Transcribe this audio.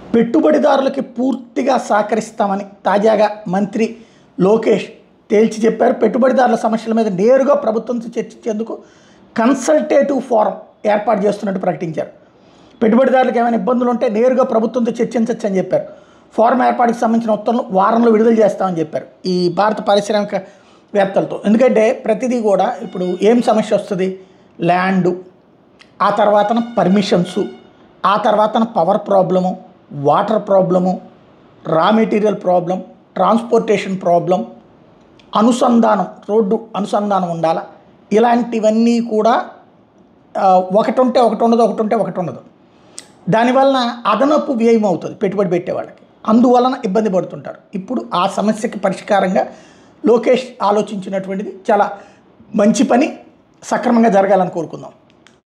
పెట్టుబడిదారులకి పూర్తిగా సహకరిస్తామని తాజాగా మంత్రి లోకేష్ తేల్చి చెప్పారు. పెట్టుబడిదారుల సమస్యల మీద నేరుగా ప్రభుత్వంతో చర్చించేందుకు కన్సల్టేటివ్ ఫోరం ఏర్పాటు చేస్తున్నట్టు ప్రకటించారు. పెట్టుబడిదారులకు ఏమైనా ఇబ్బందులు ఉంటే నేరుగా ప్రభుత్వంతో చర్చించవచ్చు అని చెప్పారు. ఫోరం ఏర్పాటుకు సంబంధించిన ఉత్తర్వులు వారంలో విడుదల చేస్తామని చెప్పారు ఈ భారత పారిశ్రామికవేత్తలతో. ఎందుకంటే ప్రతిదీ కూడా ఇప్పుడు ఏం సమస్య వస్తుంది, ల్యాండు, ఆ తర్వాతన పర్మిషన్సు, ఆ తర్వాతన power problem, water problem, raw material problem, transportation problem, అనుసంధానం, రోడ్డు అనుసంధానం ఉండాలా, ఇలాంటివన్నీ కూడా ఒకటి ఉంటే ఒకటి ఉండదు, ఒకటి ఉంటే ఒకటి ఉండదు. దానివలన అదనపు వ్యయం అవుతుంది పెట్టుబడి పెట్టే వాళ్ళకి, అందువలన ఇబ్బంది పడుతుంటారు. ఇప్పుడు ఆ సమస్యకి పరిష్కారంగా లోకేష్ ఆలోచించినటువంటిది చాలా మంచి పని, సక్రమంగా జరగాలని కోరుకుందాం.